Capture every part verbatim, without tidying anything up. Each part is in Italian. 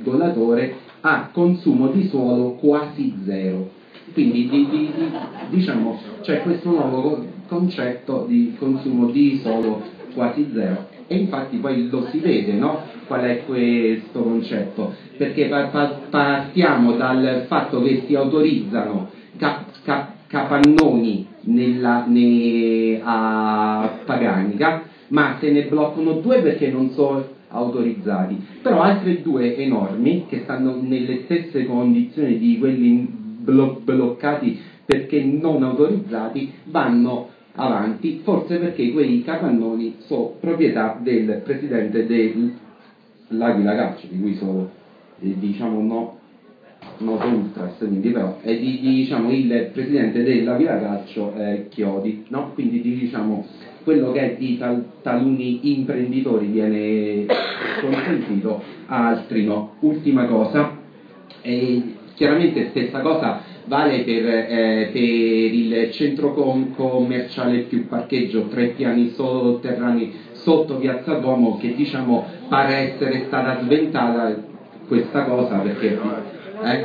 regolatore a consumo di suolo quasi zero. Quindi di, di, di, diciamo c'è questo nuovo concetto di consumo di suolo quasi zero, e infatti poi lo si vede, no? Qual è questo concetto? Perché pa- pa- partiamo dal fatto che si autorizzano cap- cap- capannoni nella, ne, a Paganica, ma se ne bloccano due perché non sono autorizzati, però altre due enormi che stanno nelle stesse condizioni di quelli blo- bloccati perché non autorizzati vanno avanti, forse perché quei capannoni sono proprietà del presidente dell'Aquila Calcio, di cui sono eh, diciamo no noto ultras, quindi però è di, di, diciamo il presidente dell'Aquila Calcio è Chiodi, no? Quindi diciamo quello che è di tal, taluni imprenditori viene consentito, a altri no. Ultima cosa, e chiaramente stessa cosa vale per, eh, per il centro com- commerciale più parcheggio, tre piani sotterranei sotto Piazza Duomo, che diciamo pare essere stata sventata questa cosa perché eh,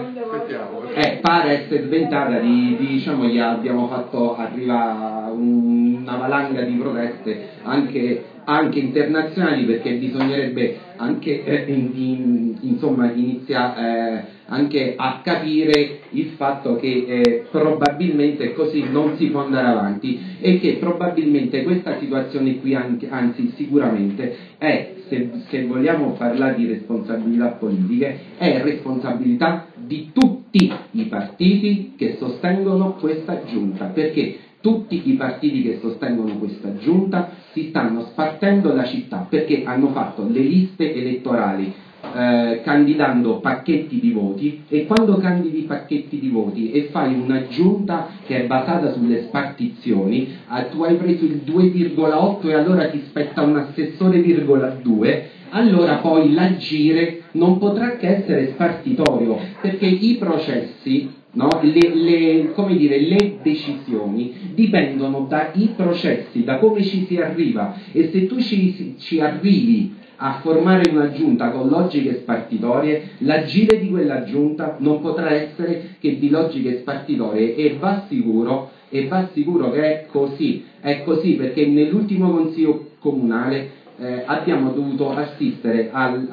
eh, pare essere sventata di, di, diciamo gli abbiamo fatto arrivare un, una valanga di proteste anche, anche internazionali, perché bisognerebbe anche eh, in, insomma iniziare eh, anche a capire il fatto che eh, probabilmente così non si può andare avanti, e che probabilmente questa situazione qui, anche, anzi sicuramente è, se, se vogliamo parlare di responsabilità politiche, è responsabilità di tutti i partiti che sostengono questa giunta, perché tutti i partiti che sostengono questa giunta si stanno spartendo la città, perché hanno fatto le liste elettorali eh, candidando pacchetti di voti, e quando candidi pacchetti di voti e fai una giunta che è basata sulle spartizioni, eh, tu hai preso il due virgola otto e allora ti spetta un assessore virgola due, allora poi l'agire non potrà che essere spartitorio, perché i processi, no, le, le, come dire, le decisioni dipendono dai processi, da come ci si arriva, e se tu ci, ci arrivi a formare una giunta con logiche spartitorie, l'agire di quella giunta non potrà essere che di logiche spartitorie, e va sicuro, e va sicuro che è così, è così perché nell'ultimo consiglio comunale eh, abbiamo dovuto assistere al,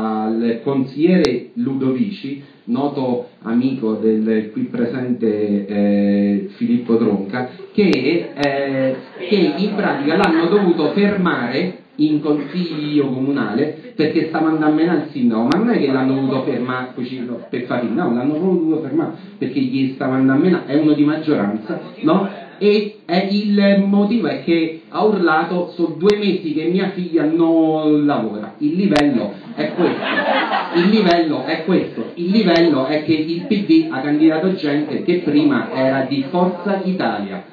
al consigliere Ludovici, noto amico del qui presente eh, Filippo Tronca, che, eh, che in pratica l'hanno dovuto fermare in consiglio comunale perché stava andando a menare il sindaco, ma non è che l'hanno dovuto fermare per fare, no, l'hanno dovuto fermare perché gli stava andando a menare, è uno di maggioranza, no? E è il motivo è che ha urlato: sono due mesi che mia figlia non lavora. Il livello è questo, il livello è questo, il livello è che il P D ha candidato gente che prima era di Forza Italia,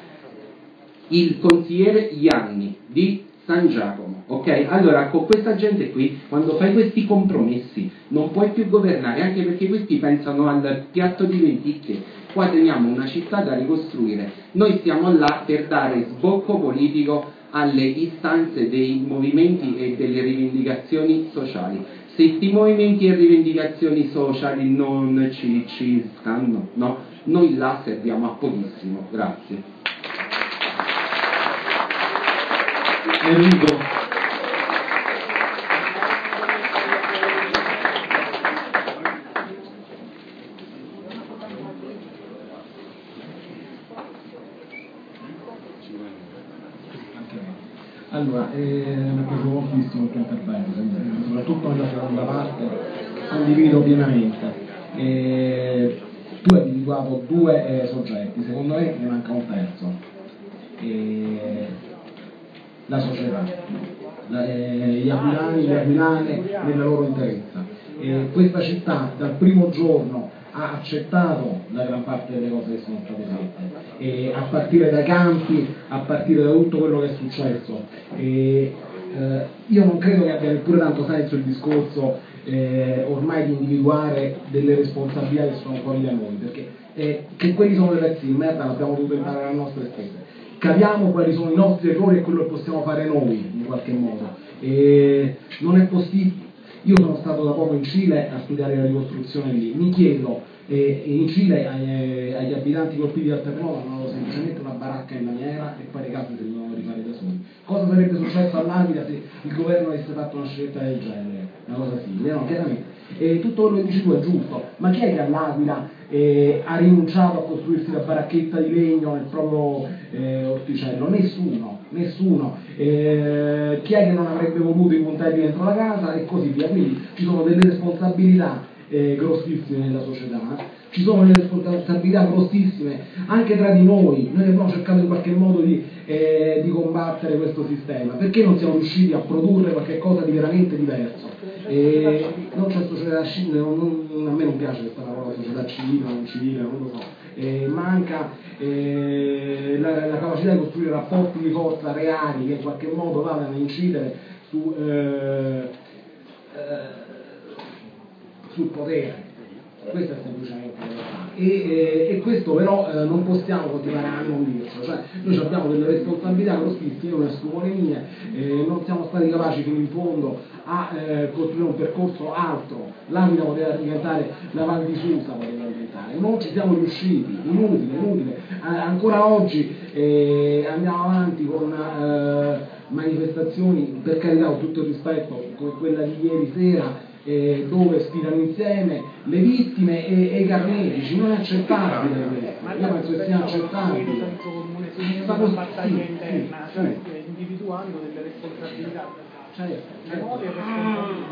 il consigliere Ianni di San Giacomo, ok? Allora con questa gente qui, quando fai questi compromessi non puoi più governare, anche perché questi pensano al piatto di lenticchie. Qua teniamo una città da ricostruire, noi stiamo là per dare sbocco politico alle istanze dei movimenti e delle rivendicazioni sociali. Se questi movimenti e rivendicazioni sociali non ci, ci stanno, no? Noi là serviamo a pochissimo. Grazie. Enrico. Allora, eh, mi è piaciuto moltissimo il tuo intervento, soprattutto nella seconda parte, condivido pienamente. Eh, tu hai individuato due eh, soggetti, secondo me ne manca un terzo, eh, la società, la, eh, gli aquilani, le aquilane nella loro interezza. Eh, questa città dal primo giorno ha accettato la gran parte delle cose che sono state fatte, e a partire dai campi, a partire da tutto quello che è successo. E, eh, io non credo che abbia neppure tanto senso il discorso eh, ormai di individuare delle responsabilità che sono fuori da noi, perché eh, che quelli sono dei pezzi di merda l'abbiamo dovuto imparare alle nostre spese. Capiamo quali sono i nostri errori e quello che possiamo fare noi in qualche modo. E non è possibile. Io sono stato da poco in Cile a studiare la ricostruzione lì, mi chiedo, eh, in Cile eh, agli abitanti colpiti dal terremoto hanno semplicemente una baracca in lamiera e poi le case si devono rifare da soli. Cosa sarebbe successo all'Aquila se il governo avesse fatto una scelta del genere? Una cosa simile, no? Chiaramente. E tutto quello che dici tu è giusto, ma chi è che all'Aquila eh, ha rinunciato a costruirsi la baracchetta di legno nel proprio eh, orticello? Nessuno, nessuno. Eh, chi è che non avrebbe voluto i puntelli dentro la casa e così via. Quindi ci sono delle responsabilità eh, grossissime nella società, ci sono delle responsabilità grossissime anche tra di noi. Noi abbiamo cercato in qualche modo di, eh, di combattere questo sistema, perché non siamo riusciti a produrre qualcosa di veramente diverso. E non c'è società civile, non, non, a me non piace questa parola società civile, non civile, non lo so, e manca eh, la, la capacità di costruire rapporti di forza reali che in qualche modo vadano a incidere su, eh, eh, sul potere. Questo è semplicemente la verità. E, e, e questo però eh, non possiamo continuare a non dirlo, cioè noi abbiamo delle responsabilità grossissime, non escludo le mie, eh, non siamo stati capaci fino in fondo a eh, costruire un percorso altro. L'Aquila poteva diventare la Val di Susa, poteva diventare, non ci siamo riusciti, inutile, inutile. Eh, ancora oggi eh, andiamo avanti con eh, manifestazioni, per carità, con tutto il rispetto, come quella di ieri sera, Eh, dove sfidano insieme le vittime e, e i carnefici. Non è accettabile questo, io penso che sia accettabile. Senso comune su una battaglia interna, sì, cioè sì, individuando delle responsabilità. Certo, memoria e responsabilità.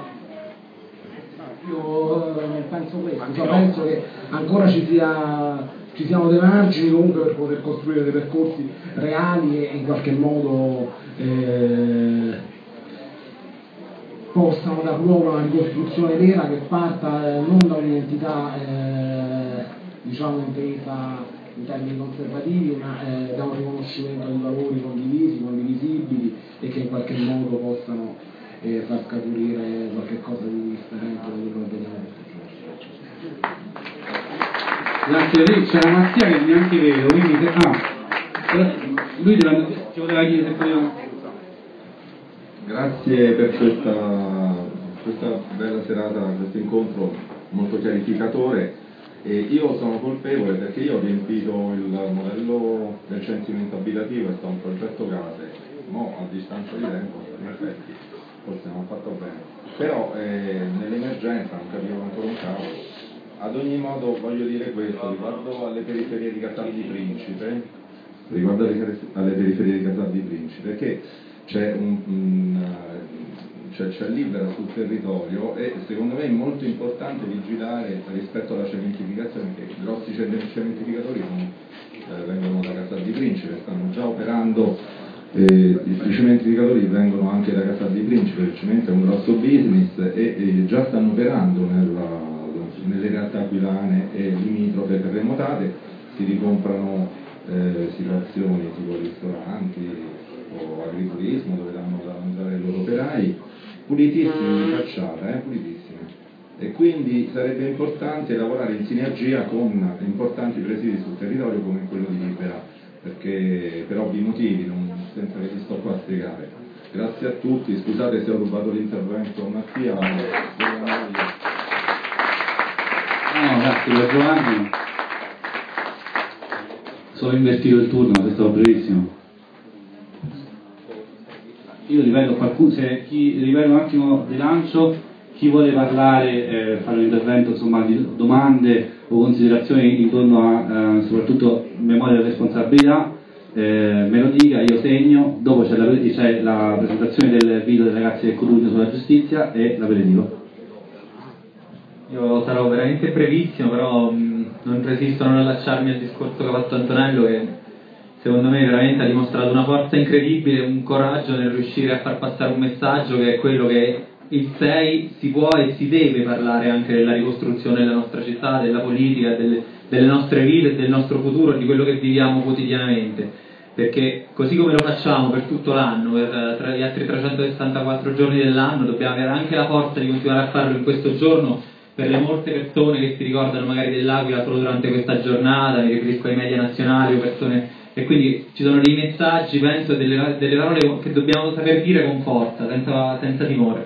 Io eh, penso questo, cioè, penso che ancora ci sia ci siano dei margini comunque per poter costruire dei percorsi reali e in qualche modo eh, possano dar luogo a una ricostruzione vera che parta eh, non da un'identità eh, diciamo intesa in termini conservativi, ma eh, da un riconoscimento di valori condivisi, condivisibili e che in qualche modo possano eh, far scaturire qualche cosa di differente da quello che vediamo tutti i giorni. Grazie, lì c'è la Mattia che neanche vedo, quindi se, ah, lui deve, ci voleva chiedere se poteva. Grazie per questa, questa bella serata, questo incontro molto chiarificatore. E io sono colpevole perché io ho riempito il modello del censimento abitativo, è stato un progetto case, mo a distanza di tempo, in effetti, forse non ho fatto bene. Però eh, nell'emergenza non capivo ancora un cavolo. Ad ogni modo voglio dire questo, riguardo alle periferie di Casal di Principe, riguardo alle, alle periferie di Casal di Principe, perché c'è un, un c'è, c'è libera sul territorio e secondo me è molto importante vigilare rispetto alla cementificazione, perché i grossi cementificatori sono, eh, vengono da Casal di Principe, stanno già operando, eh, i cementificatori vengono anche da Casal di Principe, il cemento è un grosso business e, e già stanno operando nella, nelle realtà aquilane e limitrofe terremotate, si ricomprano eh, situazioni tipo ristoranti o agriturismo dove danno da mangiare ai loro operai, pulitissime di facciata, eh, pulitissime. E quindi sarebbe importante lavorare in sinergia con importanti presidi sul territorio come quello di Libera, perché per ovvi motivi, non, senza che vi sto qua a spiegare. Grazie a tutti, scusate se ho rubato l'intervento a Mattia. No, grazie per Giovanni. Solo invertito il turno, questo è stato brevissimo. Io rivedo qualcuno, se chi rivedo un attimo di lancio, chi vuole parlare, eh, fare un intervento, insomma, di domande o considerazioni intorno a eh, soprattutto memoria e responsabilità, eh, me lo dica, io segno, dopo c'è la, c'è la presentazione del video dei ragazzi del Codugno sulla giustizia e l'aperitivo. Io sarò veramente brevissimo, però mh, non resisto a non allacciarmi al discorso che ha fatto Antonello, che secondo me veramente ha dimostrato una forza incredibile, un coraggio nel riuscire a far passare un messaggio che è quello che il sei si può e si deve parlare anche della ricostruzione della nostra città, della politica, delle, delle nostre vite, del nostro futuro, di quello che viviamo quotidianamente, perché così come lo facciamo per tutto l'anno, per tra gli altri trecentosessantaquattro giorni dell'anno, dobbiamo avere anche la forza di continuare a farlo in questo giorno per le molte persone che si ricordano magari dell'Aquila solo durante questa giornata, mi riferisco ai media nazionali o persone. E quindi ci sono dei messaggi, penso, delle, delle parole che dobbiamo saper dire con forza, senza, senza timore.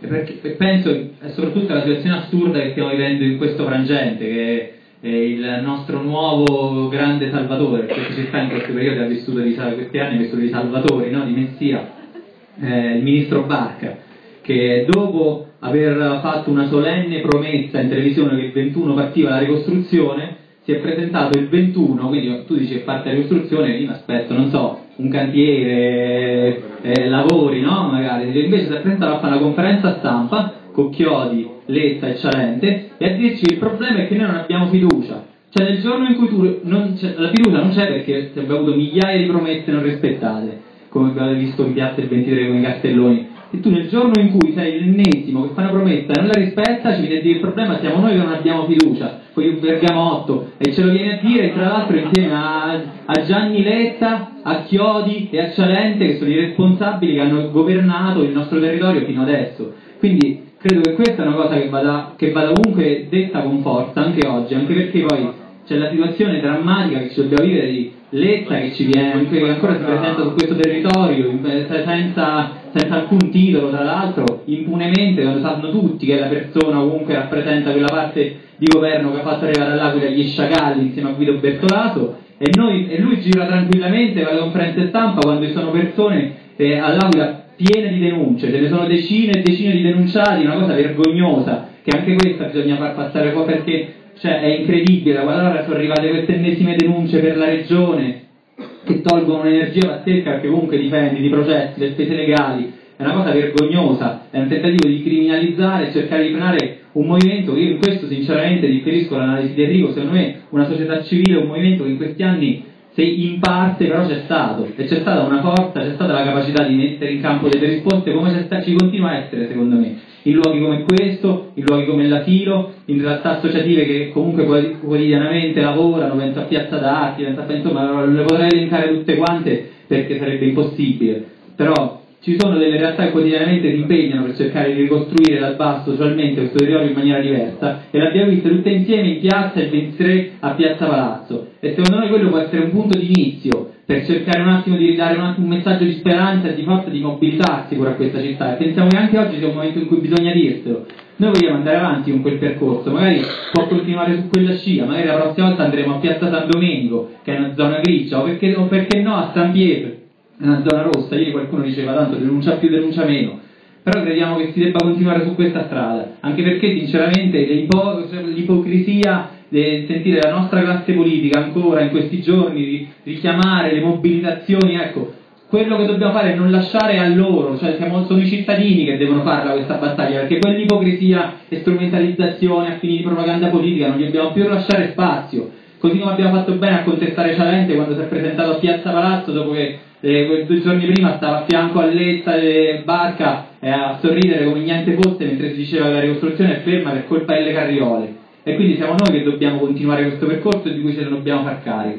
e, perché, e penso e soprattutto alla situazione assurda che stiamo vivendo in questo frangente, che è il nostro nuovo grande salvatore, perché ci sta in questo periodo, ha vissuto di, questi anni ha vissuto di salvatori, no? Di messia, eh, il ministro Barca, che dopo aver fatto una solenne promessa in televisione che il ventuno partiva la ricostruzione, si è presentato il ventuno, quindi tu dici che parte la ricostruzione, io mi aspetto, non so, un cantiere, eh, lavori, no? Magari, invece si è presentato a fare una conferenza stampa con Chiodi, Letta e Cialente e a dirci il problema è che noi non abbiamo fiducia. Cioè nel giorno in cui tu non la fiducia non c'è perché abbiamo avuto migliaia di promesse non rispettate, come abbiamo visto in piazza il ventitré con i cartelloni, e tu nel giorno in cui sei l'ennesimo che fa una promessa e non la rispetta, ci viene a dire il problema siamo noi che non abbiamo fiducia, poi il Bergamotto, e ce lo viene a dire tra l'altro insieme a, a Gianni Letta, a Chiodi e a Cialente, che sono i responsabili che hanno governato il nostro territorio fino adesso. Quindi credo che questa è una cosa che vada, che vada comunque detta con forza anche oggi, anche perché poi c'è la situazione drammatica che ci dobbiamo vivere di Letta che ci viene, che ancora si presenta su questo territorio senza, senza alcun titolo, tra l'altro impunemente, quando sanno tutti che è la persona comunque rappresenta quella parte di governo che ha fatto arrivare all'Aquila gli sciacalli insieme a Guido Bertolaso, e, noi, e lui gira tranquillamente alle conferenze stampa quando ci sono persone eh, all'Aquila piene di denunce, ce ne sono decine e decine di denunciati, una cosa vergognosa, che anche questa bisogna far passare qua, perché cioè, è incredibile, guardate, sono arrivate queste ennesime denunce per la regione che tolgono un'energia pazzesca perché comunque dipendi di processi, le spese legali, è una cosa vergognosa, è un tentativo di criminalizzare e cercare di frenare un movimento che io in questo sinceramente differisco l'analisi di Enrico, secondo me una società civile, un movimento che in questi anni se in parte però c'è stato, e c'è stata una forza, c'è stata la capacità di mettere in campo delle risposte come c'è sta, ci continua a essere secondo me, in luoghi come questo, in luoghi come l'Asilo, in realtà associative che comunque quotidianamente lavorano, penso a Piazza d'Arti, penso a, insomma le potrei elencare tutte quante perché sarebbe impossibile, però ci sono delle realtà che quotidianamente si impegnano per cercare di ricostruire dal basso socialmente questo territorio in maniera diversa, e l'abbiamo viste tutte insieme in piazza il ventitré a Piazza Palazzo, e secondo noi quello può essere un punto di inizio per cercare un attimo di ridare un, attimo, un messaggio di speranza e di forza di mobilità sicura a questa città, e pensiamo che anche oggi sia un momento in cui bisogna dirselo. Noi vogliamo andare avanti con quel percorso, magari può continuare su quella scia, magari la prossima volta andremo a Piazza San Domenico, che è una zona grigia, o perché, o perché no a San Pietro, una zona rossa. Ieri qualcuno diceva tanto denuncia più, denuncia meno, però crediamo che si debba continuare su questa strada, anche perché sinceramente l'ipo- l'ipocrisia di sentire la nostra classe politica ancora in questi giorni di richiamare le mobilitazioni, ecco, quello che dobbiamo fare è non lasciare a loro, cioè siamo, sono i cittadini che devono farla questa battaglia, perché quell'ipocrisia e strumentalizzazione a fini di propaganda politica non gli dobbiamo più lasciare spazio, così come abbiamo fatto bene a contestare Cialente quando si è presentato a Piazza Palazzo dopo che Eh, due giorni prima stava a fianco a Letta e Barca eh, a sorridere come niente fosse mentre si diceva che la ricostruzione è ferma per colpa delle carriole, e quindi siamo noi che dobbiamo continuare questo percorso e di cui ce ne dobbiamo far carico.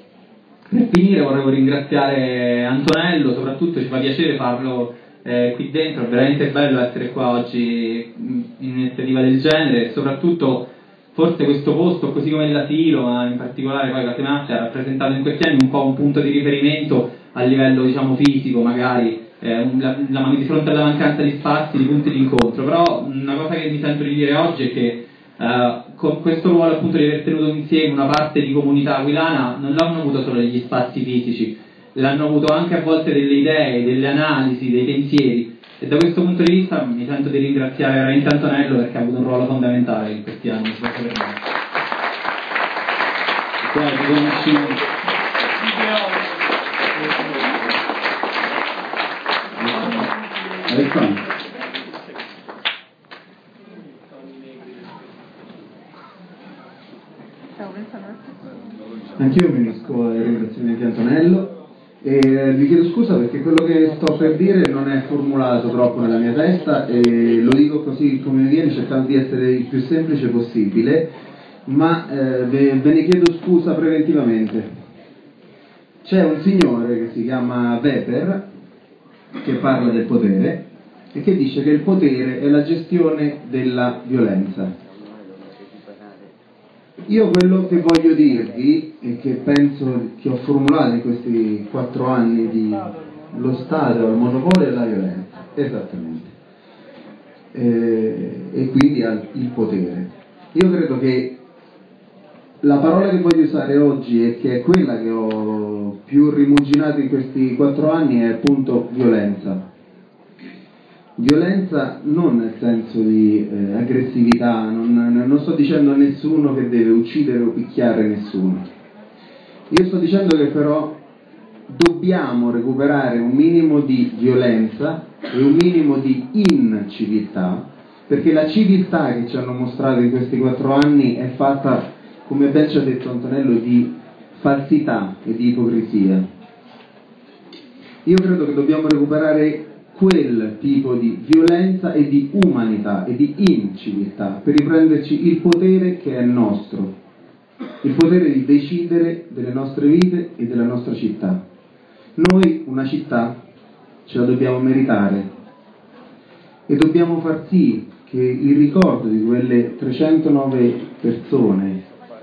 Per finire vorrei ringraziare Antonello, soprattutto ci fa piacere farlo eh, qui dentro, è veramente bello essere qua oggi in un'iniziativa del genere, e soprattutto forse questo posto, così come l'Asilo, ma in particolare poi Casemate, ha rappresentato in questi anni un po' un punto di riferimento a livello diciamo fisico, magari eh, la, la, di fronte alla mancanza di spazi, di punti di incontro. Però una cosa che mi sento di dire oggi è che eh, con questo ruolo appunto di aver tenuto insieme una parte di comunità aquilana non l'hanno avuto solo degli spazi fisici, l'hanno avuto anche a volte delle idee, delle analisi, dei pensieri, e da questo punto di vista mi sento di ringraziare veramente Antonello perché ha avuto un ruolo fondamentale in questi anni. Anch'io mi unisco ai ringraziamenti di Antonello e eh, vi chiedo scusa perché quello che sto per dire non è formulato troppo nella mia testa e lo dico così come mi viene, cercando di essere il più semplice possibile, ma eh, ve, ve ne chiedo scusa preventivamente. C'è un signore che si chiama Weber che parla del potere e che dice che il potere è la gestione della violenza. Io quello che voglio dirvi e che penso che ho formulato in questi quattro anni di lo Stato, il monopolio della violenza, esattamente. eh, e quindi ha il potere. Io credo che la parola che voglio usare oggi e che è quella che ho più rimuginato in questi quattro anni è appunto violenza. Violenza non nel senso di eh, aggressività, non, non sto dicendo a nessuno che deve uccidere o picchiare nessuno. Io sto dicendo che però dobbiamo recuperare un minimo di violenza e un minimo di inciviltà, perché la civiltà che ci hanno mostrato in questi quattro anni è fatta, come ben ci ha detto Antonello, di falsità e di ipocrisia. Io credo che dobbiamo recuperare quel tipo di violenza e di umanità e di inciviltà per riprenderci il potere che è nostro, il potere di decidere delle nostre vite e della nostra città. Noi una città ce la dobbiamo meritare e dobbiamo far sì che il ricordo di quelle trecentonove persone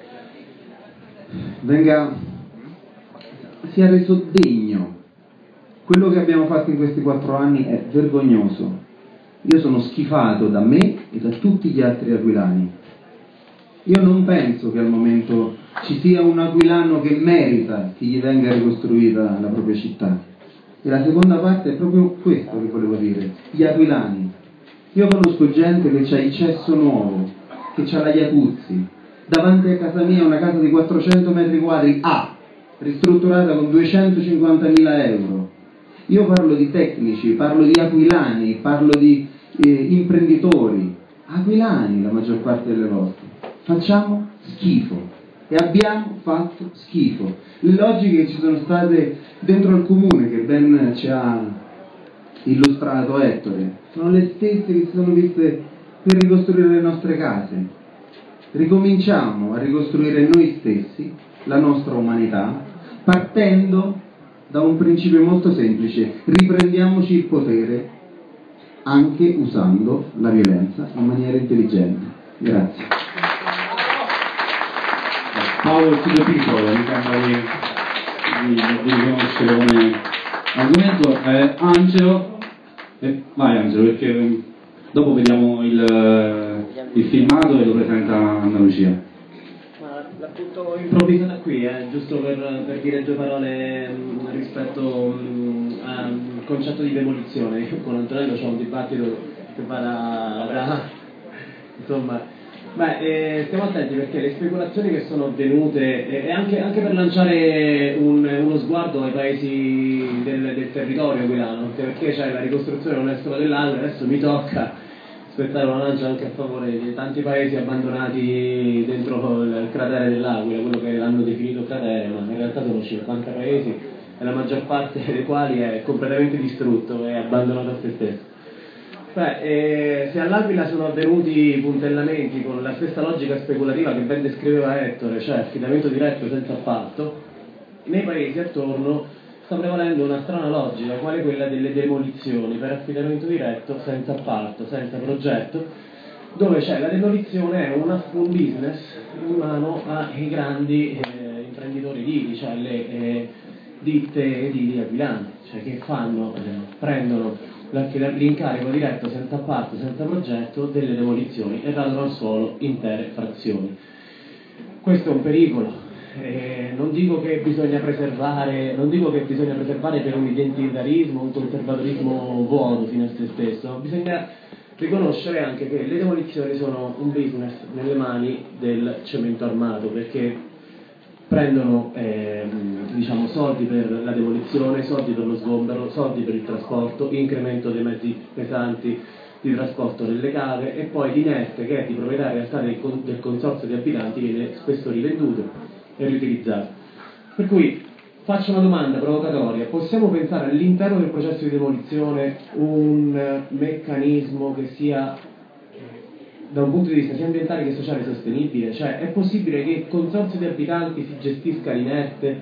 venga, sia reso degno. Quello che abbiamo fatto in questi quattro anni è vergognoso. Io sono schifato da me e da tutti gli altri aquilani. Io non penso che al momento ci sia un aquilano che merita che gli venga ricostruita la propria città. E la seconda parte è proprio questo che volevo dire, gli aquilani. Io conosco gente che c'ha il cesso nuovo, che c'ha la jacuzzi, davanti a casa mia una casa di quattrocento metri quadri A, ristrutturata con duecentocinquantamila euro. Io parlo di tecnici, parlo di aquilani, parlo di eh, imprenditori, aquilani la maggior parte delle volte. Facciamo schifo e abbiamo fatto schifo. Le logiche che ci sono state dentro al comune, che ben ci ha illustrato Ettore, sono le stesse che si sono viste per ricostruire le nostre case. Ricominciamo a ricostruire noi stessi, la nostra umanità, partendo da un principio molto semplice: riprendiamoci il potere anche usando la violenza in maniera intelligente. Grazie. Paolo Studio Piccolo, mi sembra di, di, di riconoscere come argomento. Eh, Angelo, eh, vai Angelo, perché dopo vediamo il, il filmato e lo presenta Anna Lucia. L'ha tutto improvvisato qui, eh, giusto per, per dire due parole mh, rispetto mh, al concetto di demolizione. Io con Antonello c'ho un dibattito che va da, da insomma, beh, eh, stiamo attenti perché le speculazioni che sono avvenute, e eh, anche, anche per lanciare un, uno sguardo ai paesi del, del territorio aquilano, perché c'è la ricostruzione non è solo dell'Aquila, adesso mi tocca aspettare una lancia anche a favore di tanti paesi abbandonati dentro il cratere dell'Aquila, quello che l'hanno definito cratere, ma in realtà sono cinquanta paesi e la maggior parte dei quali è completamente distrutto e abbandonato a se stesso. Beh, eh, se all'Aquila sono avvenuti puntellamenti con la stessa logica speculativa che ben descriveva Ettore, cioè affidamento diretto senza appalto, nei paesi attorno sta prevalendo una strana logica, quale quella delle demolizioni per affidamento diretto, senza appalto, senza progetto, dove c'è la demolizione è una, un business in mano ai grandi eh, imprenditori edili, cioè le eh, ditte edili aquilane, cioè che fanno, eh, prendono l'incarico diretto senza appalto, senza progetto delle demolizioni e radono al suolo intere frazioni. Questo è un pericolo. Eh, non dico che bisogna preservare, non dico che bisogna preservare per un identitarismo, un conservatorismo vuoto fino a se stesso, ma bisogna riconoscere anche che le demolizioni sono un business nelle mani del cemento armato, perché prendono eh, diciamo, soldi per la demolizione, soldi per lo sgombero, soldi per il trasporto, incremento dei mezzi pesanti di trasporto nelle cave e poi l'inerte, che è di proprietà in realtà del, del consorzio di abitanti, viene spesso rivenduto e riutilizzato. Per cui faccio una domanda provocatoria: possiamo pensare all'interno del processo di demolizione un meccanismo che sia da un punto di vista sia ambientale che sociale sostenibile? Cioè è possibile che il consorzio di abitanti si gestisca l'inerte,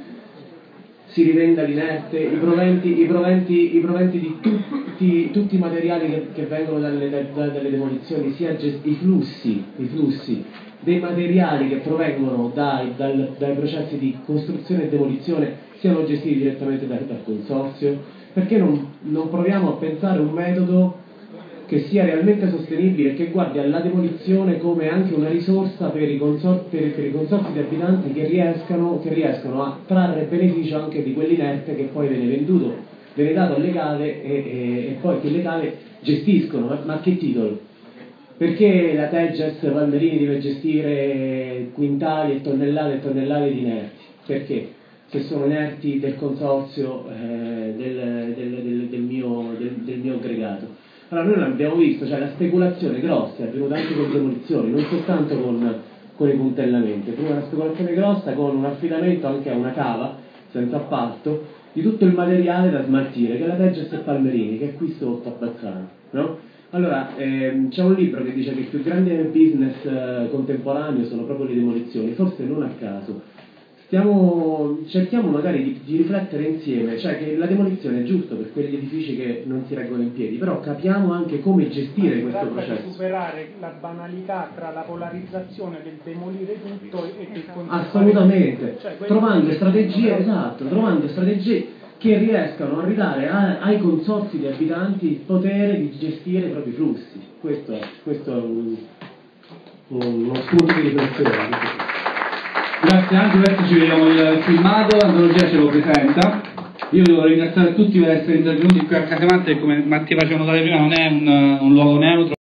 si rivenda l'inerte, i proventi, i proventi, i proventi di tutti, tutti i materiali che, che vengono dalle, da, dalle demolizioni, sia gest- i flussi, i flussi dei materiali che provengono dai, dal, dai processi di costruzione e demolizione siano gestiti direttamente dal, dal consorzio? Perché non, non proviamo a pensare un metodo che sia realmente sostenibile e che guardi alla demolizione come anche una risorsa per i, consor- per, per i consorzi di abitanti che riescano, che riescano a trarre beneficio anche di quell'inerte che poi viene venduto, viene dato alle cave e, e, e poi che le cave gestiscono, ma, ma a che titolo? Perché la Tegess Valmerini deve gestire quintali e tonnellate e tonnellate di inerti? Perché? Se sono inerti del consorzio eh, del, del, del, del, mio, del, del mio aggregato. Allora noi l'abbiamo visto, cioè la speculazione grossa è avvenuta anche con demolizioni, non soltanto con, con i puntellamenti, è una speculazione grossa con un affidamento anche a una cava, senza appalto, di tutto il materiale da smaltire, che è la Tegess e Palmerini, che è qui sotto a Bazzano, no? Allora, ehm, c'è un libro che dice che il più grande business eh, contemporaneo sono proprio le demolizioni, forse non a caso. Stiamo, cerchiamo magari di, di riflettere insieme, cioè che la demolizione è giusto per quegli edifici che non si reggono in piedi, però capiamo anche come gestire questo processo. Di superare la banalità tra la polarizzazione del demolire tutto e del conservare. Assolutamente, cioè, trovando strategie, esatto, trovando strategie che riescano a ridare a, ai consorzi di abitanti il potere di gestire i propri flussi. Questo è, questo è un, un, uno spunto di riflessione. Grazie anche, adesso ci vediamo il filmato, l'antologia ce lo presenta. Io devo ringraziare tutti per essere intervenuti qui a Casematte, che come Mattia faceva notare prima non è un, un luogo neutro.